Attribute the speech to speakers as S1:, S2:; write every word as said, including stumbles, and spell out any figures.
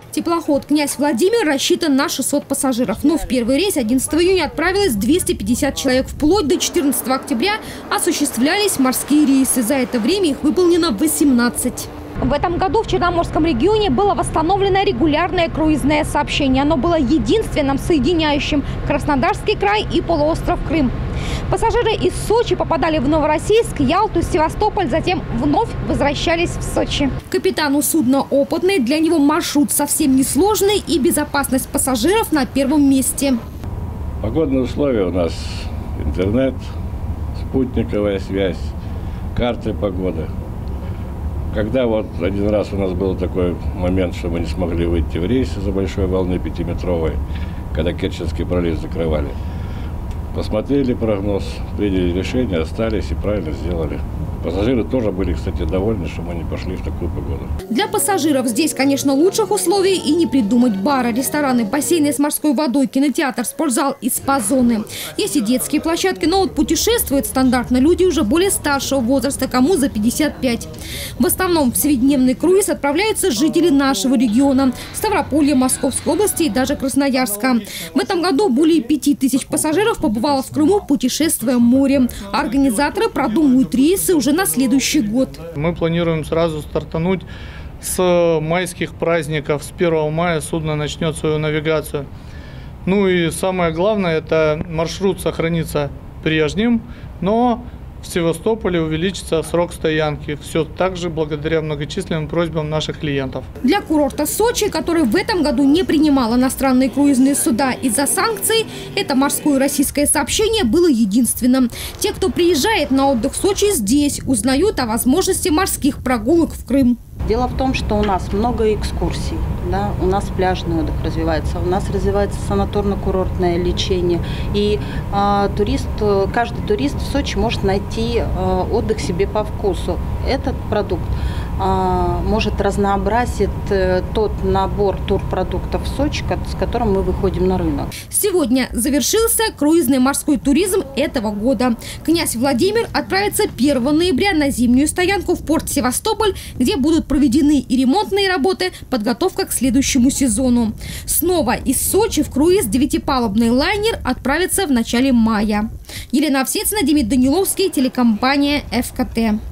S1: Теплоход «Князь Владимир» рассчитан на шестьсот пассажиров. Но в первый рейс одиннадцатого июня отправилось двести пятьдесят человек. Вплоть до четырнадцатого октября осуществлялись морские рейсы. За это время их выполнено восемнадцать. В этом году в Черноморском регионе было восстановлено регулярное круизное сообщение. Оно было единственным соединяющим Краснодарский край и полуостров Крым. Пассажиры из Сочи попадали в Новороссийск, Ялту, Севастополь, затем вновь возвращались в Сочи. Капитану судна опытный, для него маршрут совсем несложный и безопасность пассажиров на первом месте.
S2: Погодные условия у нас: интернет, спутниковая связь, карты погоды. Когда вот один раз у нас был такой момент, что мы не смогли выйти в рейс из-за большой волны пятиметровой, когда Керченский пролив закрывали. Посмотрели прогноз, приняли решение, остались и правильно сделали. Пассажиры тоже были, кстати, довольны, что мы не пошли в такую погоду.
S1: Для пассажиров здесь, конечно, лучших условий и не придумать. Бары, рестораны, бассейны с морской водой, кинотеатр, спортзал и спа-зоны. Есть и детские площадки, но вот путешествуют стандартно люди уже более старшего возраста, кому за пятьдесят пять. В основном в семидневный круиз отправляются жители нашего региона – Ставрополья, Московской области и даже Красноярска. В этом году более пяти тысяч пассажиров побывало в Крыму, путешествуя морем. Организаторы продумывают рейсы уже на следующий год.
S3: Мы планируем сразу стартануть с майских праздников. С первого мая судно начнет свою навигацию. Ну и самое главное, это маршрут сохранится прежним, но в Севастополе увеличится срок стоянки. Все так же благодаря многочисленным просьбам наших клиентов.
S1: Для курорта Сочи, который в этом году не принимал иностранные круизные суда из-за санкций, это морское российское сообщение было единственным. Те, кто приезжает на отдых в Сочи, здесь узнают о возможности морских прогулок в Крым.
S4: Дело в том, что у нас много экскурсий, да? У нас пляжный отдых развивается, у нас развивается санаторно-курортное лечение. И э, турист, каждый турист в Сочи может найти э, отдых себе по вкусу. Этот продукт э, может разнообразить э, тот набор турпродуктов в Сочи, с которым мы выходим на рынок.
S1: Сегодня завершился круизный морской туризм этого года. «Князь Владимир» отправится первого ноября на зимнюю стоянку в порт Севастополь, где будут проведены и ремонтные работы, подготовка к следующему сезону. Снова из Сочи в круиз девятипалубный лайнер отправится в начале мая. Елена Овсецина, Демид Даниловский, телекомпания эф ка тэ.